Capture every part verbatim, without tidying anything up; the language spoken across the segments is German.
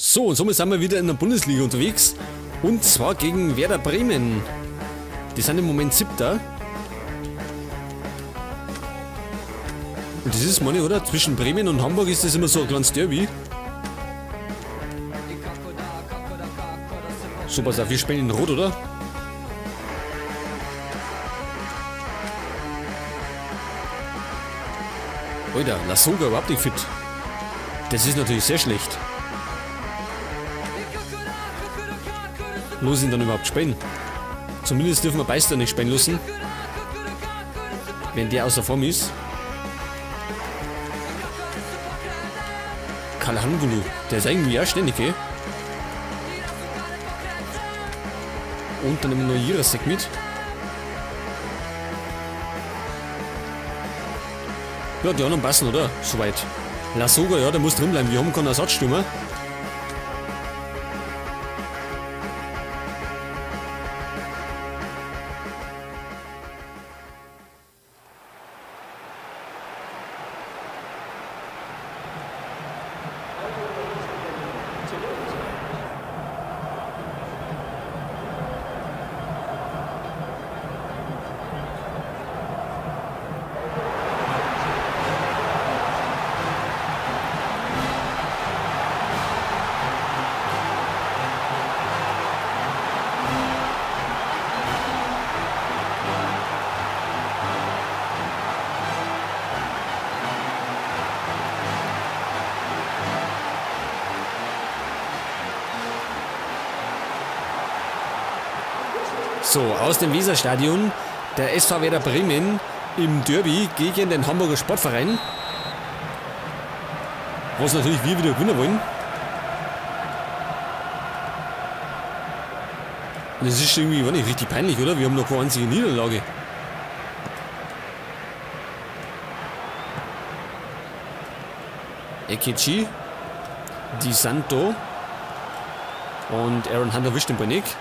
So, und somit sind wir wieder in der Bundesliga unterwegs. Und zwar gegen Werder Bremen. Die sind im Moment Siebter. Und das ist, meine ich, oder? Zwischen Bremen und Hamburg ist das immer so ein kleines Derby. So, pass auf, wir spielen in Rot, oder? Alter, Lasogga überhaupt nicht fit. Das ist natürlich sehr schlecht. Los ihn dann überhaupt spielen. Zumindest dürfen wir Beister nicht spielen lassen. Wenn der außer Form ist. Kalahangulu, der ist irgendwie auch ständig, eh? Und dann nehmen wir noch Jirasek mit. Ja, die anderen passen, oder? Soweit. Lasogga, ja, der muss drin bleiben. Wir haben keinen Ersatzstürmer. So, aus dem Weserstadion, der S V Werder Bremen im Derby gegen den Hamburger Sportverein. Was natürlich wir wieder gewinnen wollen. Und das ist irgendwie, war nicht richtig peinlich, oder? Wir haben noch keine einzige Niederlage. Ekichi, Di Santo und Aaron Hunt erwischt den Ball nicht.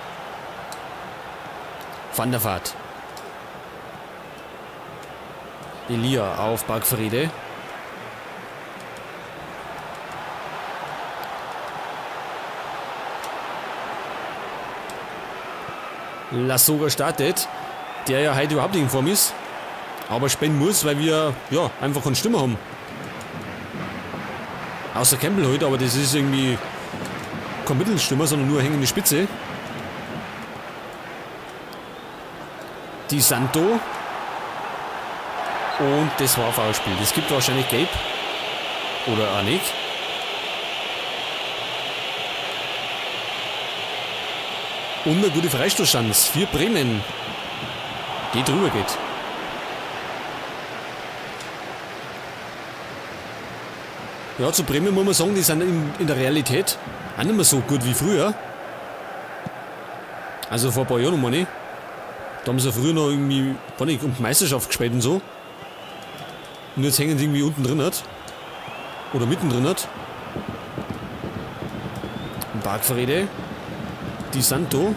Van der Vaart. Elia auf Bargfrede. Lasogga startet, der ja heute überhaupt nicht in Form ist, aber spielen muss, weil wir ja einfach keine Stimme haben. Außer Campbell heute, aber das ist irgendwie kein Mittelstürmer, sondern nur hängende Spitze. Di Santo. Und das war ein Foulspiel. Das gibt wahrscheinlich Gelb. Oder auch nicht. Und eine gute Freistoßchance für Bremen. Die drüber geht. Ja, zu Bremen muss man sagen, die sind in, in der Realität auch nicht mehr so gut wie früher. Also vor ein paar Jahren, meine ich. Da haben sie ja früher noch irgendwie, war nicht, um die Meisterschaft gespielt und so. Und jetzt hängen sie irgendwie unten drin hat. Oder mittendrin hat. Bargfrede. Di Santo.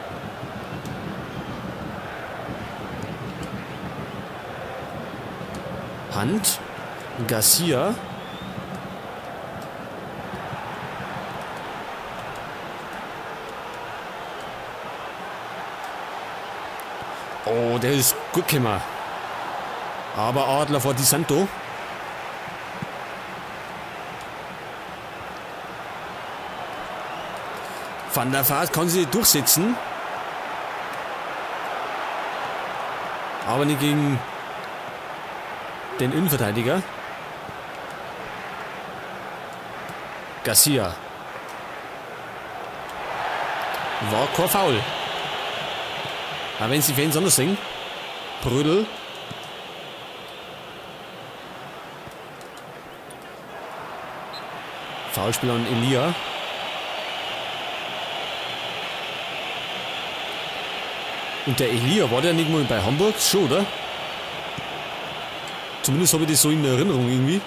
Hand. Garcia. Oh, der ist gut gekommen. Aber Adler vor Di Santo. Van der Vaart kann sie durchsetzen. Aber nicht gegen den Innenverteidiger. Garcia. War kein Foul. Aber wenn sie Fans anders singen. Brödel. Foulspiel an Elia. Und der Elia, war der nicht mal bei Hamburg? Schon, oder? Zumindest habe ich das so in Erinnerung irgendwie.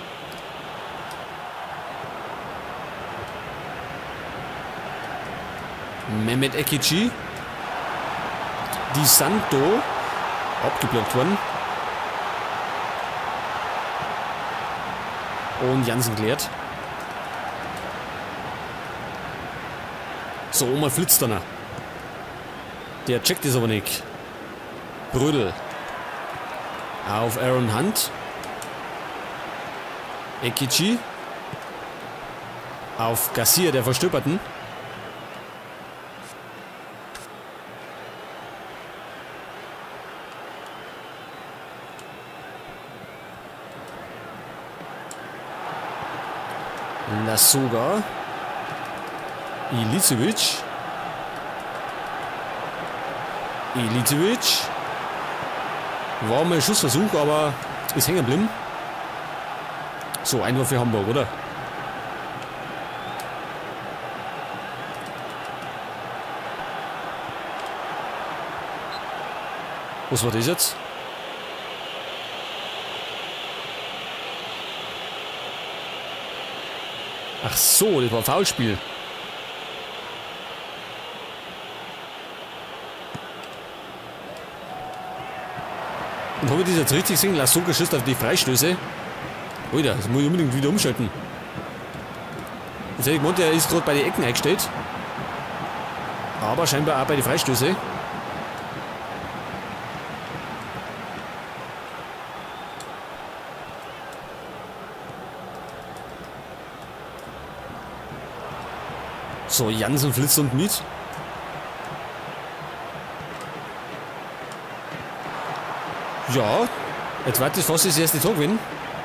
Mehmet Ekici. Di Santo. Abgeblockt worden. Und Jansen klärt. So, Oma flitzt dann. Der checkt es aber nicht. Brödel. Auf Aaron Hunt. Ekichi. Auf Garcia, der Verstöberten. Lassoga. Ilicevic. Ilicevic. War mal ein Schussversuch, aber ist hängen geblieben. So, Einwurf für Hamburg, oder? Was war das jetzt? Ach so, das war ein Foulspiel. Und habe ich das jetzt richtig gesehen? Lassoga schießt auf die Freistöße. Alter, das muss ich unbedingt wieder umschalten. Jetzt hätte ich gemeint, er ist gerade bei den Ecken eingestellt. Aber scheinbar auch bei den Freistöße. So, Jansen flitzt und mit. Ja, jetzt warte ich fast das erste Tor gewinnen.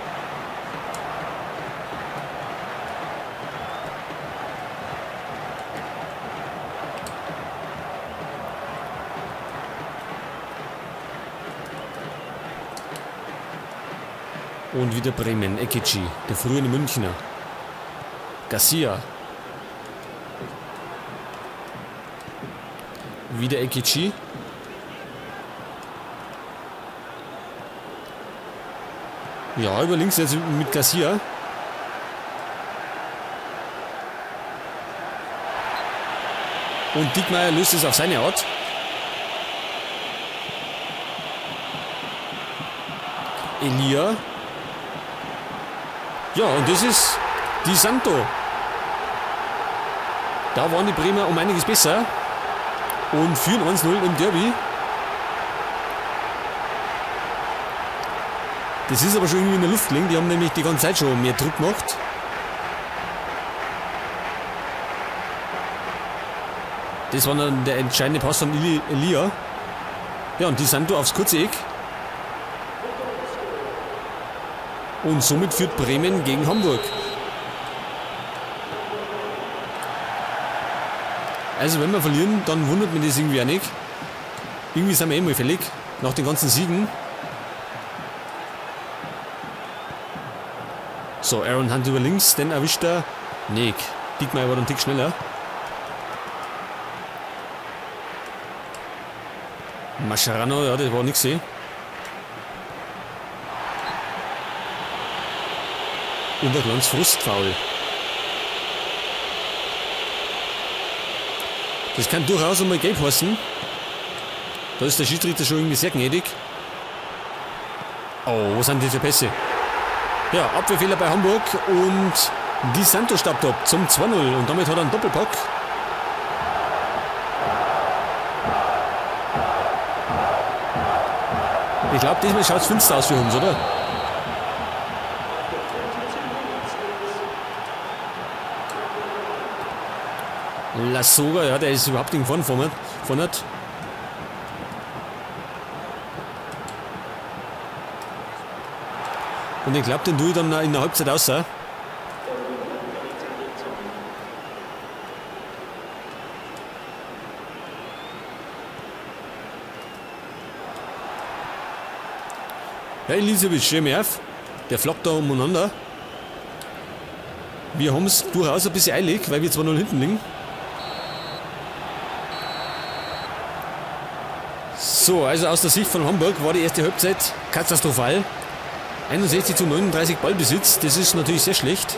Und wieder Bremen, Ekichi, der frühere Münchner. Garcia. Wieder Ekichi. Ja, über links jetzt mit Garcia. Und Diekmeyer löst es auf seine Art. Elia. Ja, und das ist Di Santo. Da waren die Bremer um einiges besser. Und führen eins null im Derby. Das ist aber schon irgendwie in der Luft gelegen. Die haben nämlich die ganze Zeit schon mehr Druck gemacht. Das war dann der entscheidende Pass von Elia. Ja, und Di Santo aufs kurze Eck. Und somit führt Bremen gegen Hamburg. Also wenn wir verlieren, dann wundert mich das irgendwie auch nicht. Irgendwie sind wir eh mal fällig, nach den ganzen Siegen. So, Aaron Hunt über links, den erwischt er Nick. Diekmeyer war einen Tick schneller. Mascherano, ja, das war nix eh. Und ein kleines Frustfoul. Das kann durchaus einmal gelb heißen. Da ist der Schiedsrichter schon irgendwie sehr gnädig. Oh, wo sind diese Pässe? Ja, Abwehrfehler bei Hamburg und Di Santo stappt ab zum zwei null und damit hat er einen Doppelpack. Ich glaube, diesmal schaut es finster aus für uns, oder? Lassoga, ja, der ist überhaupt nicht vorne vorne. Und ich glaube, den tue ich dann in der Halbzeit aus. Ja, Ilicevic, M F, der flockt da umeinander. Wir haben es durchaus ein bisschen eilig, weil wir zwei null hinten liegen. So, also aus der Sicht von Hamburg war die erste Halbzeit katastrophal. einundsechzig zu neununddreißig Ballbesitz, das ist natürlich sehr schlecht.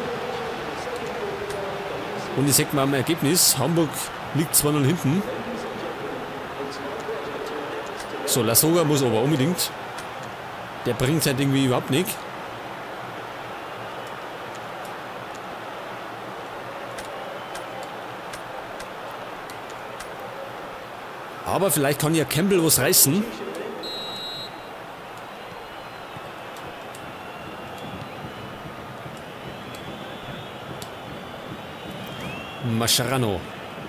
Und das sieht man am Ergebnis, Hamburg liegt zwei null hinten. So, Lassoga muss aber unbedingt. Der bringt es halt irgendwie überhaupt nicht. Aber vielleicht kann ja Campbell was reißen. Mascherano.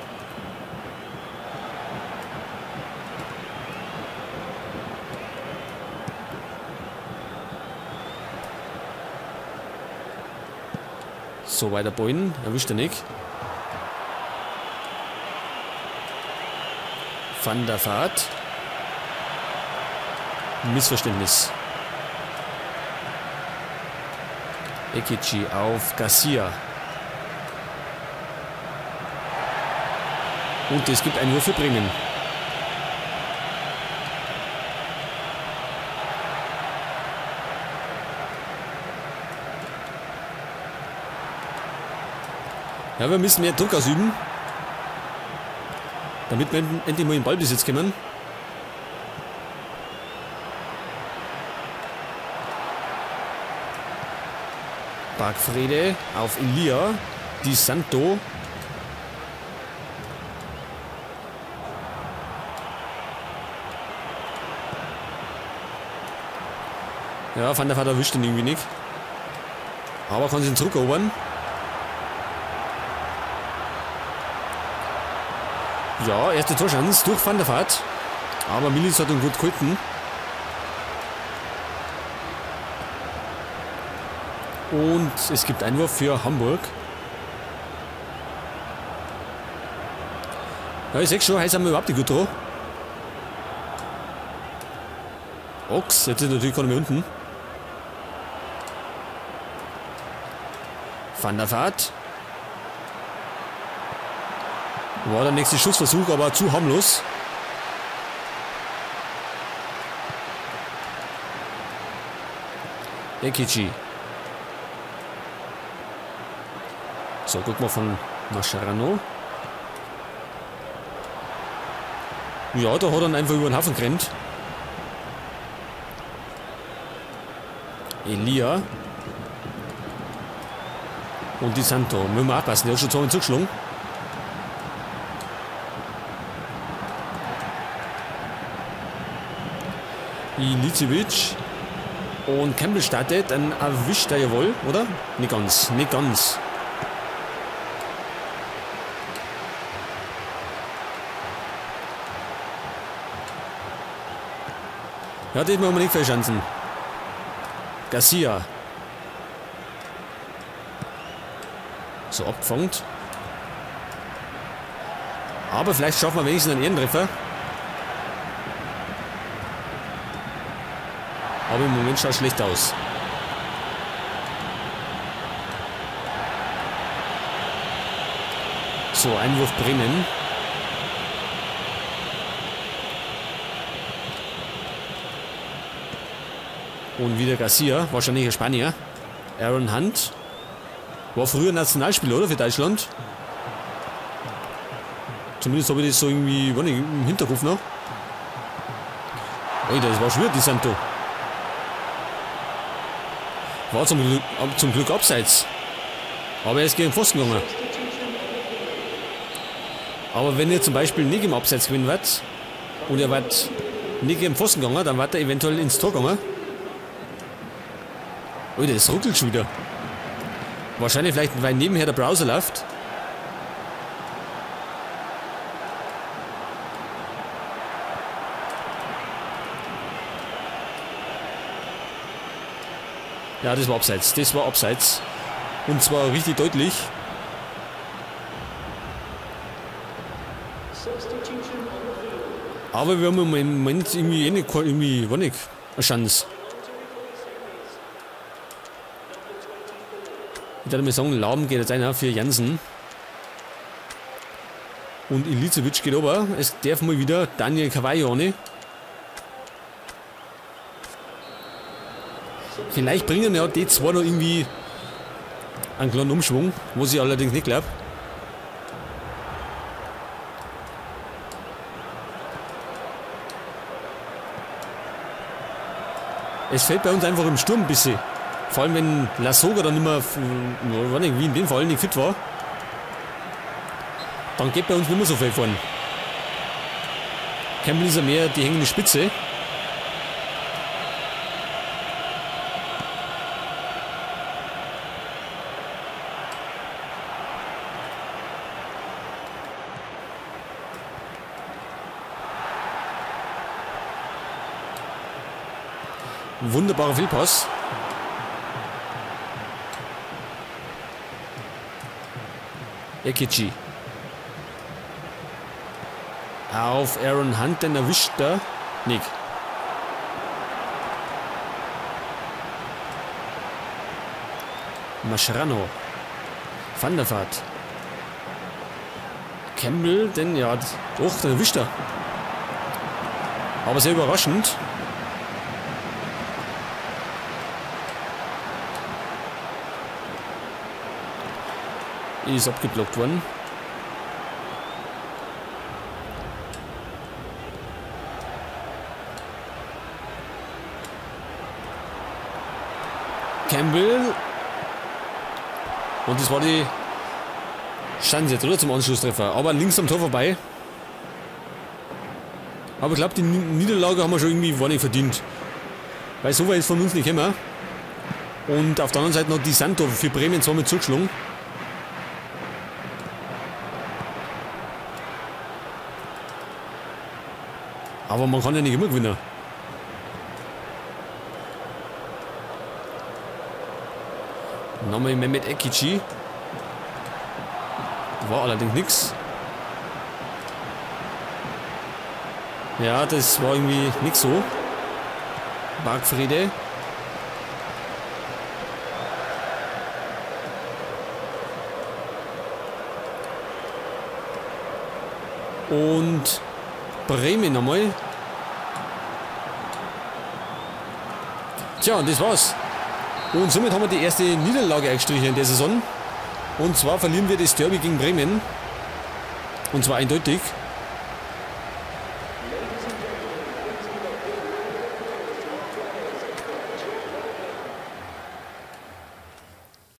So, weiter Boyden. Erwischt er nicht. Van der Vaart. Missverständnis. Ekici auf Garcia. Und es gibt einen Wurf für Bremen. Ja, wir müssen mehr Druck ausüben, damit wir endlich mal in Ballbesitz kommen. Bargfrede auf Elia. Di Santo. Ja, Van der Vaart erwischt ihn irgendwie nicht. Aber kann sich zurückerobern. Ja, erste Torchance durch Van der Vaart. Aber Milic hat ihn gut gehalten. Und es gibt Einwurf für Hamburg. Ja, ich sehe schon, heute sind wir überhaupt nicht gut dran. Ochs, jetzt ist natürlich gar nicht mehr unten. Van der Vaart. War der nächste Schussversuch, aber zu harmlos. Ekici. So, guck mal von Mascherano. Ja, da hat er ihn einfach über den Haufen gerannt. Elia. Und Di Santo. Müssen wir aufpassen, der hat schon zweimal zugeschlagen. Ilicevic. Und Campbell startet, dann erwischt er ja wohl, oder? Nicht ganz, nicht ganz. Ja, das machen wir nicht viele Chancen. Garcia. So, abgefangen. Aber vielleicht schaffen wir wenigstens einen Ehrentreffer. Aber im Moment schaut es schlecht aus. So, Einwurf Bremen. Und wieder Garcia, wahrscheinlich ein Spanier. Aaron Hunt. War früher Nationalspieler, oder? Für Deutschland. Zumindest habe ich das so irgendwie war nicht, im Hinterkopf noch. Alter, das war schon wieder Di Santo. War zum Glück, zum Glück abseits. Aber er ist gegen den Pfosten gegangen. Aber wenn er zum Beispiel nicht im Abseits gewinnen wird und er wird nicht gegen den Pfosten gegangen, dann wird er eventuell ins Tor gegangen. Alter, das ruckelt schon wieder. Wahrscheinlich vielleicht, weil nebenher der Browser läuft. Ja, das war abseits. Das war abseits. Und zwar richtig deutlich. Aber wir haben im Moment irgendwie, eh nicht, irgendwie war nicht eine Chance. Ich würde mal sagen, Lahm geht jetzt einer für Jansen. Und Ilicevic geht aber. Es darf mal wieder Daniel Cavallone. Vielleicht bringen ja die zwei noch irgendwie einen kleinen Umschwung, was ich allerdings nicht glaube. Es fällt bei uns einfach im Sturm ein bisschen. Vor allem wenn Lasogga dann immer, wie in dem Fall, nicht fit war. Dann geht bei uns nicht mehr so viel vorn. Campbell ist ja mehr die hängende Spitze. Wunderbarer Fehlpass. Ekici. Auf Aaron Hunt, den erwischt er. Nick. Mascherano. Van der Vaart. Campbell, den ja, doch, den erwischt er. Aber sehr überraschend. Ist abgeblockt worden. Campbell. Und das war die Chance jetzt, oder? Zum Anschlusstreffer. Aber links am Tor vorbei. Aber ich glaube, die Niederlage haben wir schon irgendwie war nicht verdient. Weil so weit ist von uns nicht immer. Und auf der anderen Seite noch die Santo für Bremen zwar mit zugeschlagen. Aber man kann ja nicht immer gewinnen. Nochmal Mehmet Ekici. War allerdings nichts. Ja, das war irgendwie nicht so. Bargfrede. Und Bremen nochmal. Tja, und das war's. Und somit haben wir die erste Niederlage eingestrichen in der Saison. Und zwar verlieren wir das Derby gegen Bremen. Und zwar eindeutig.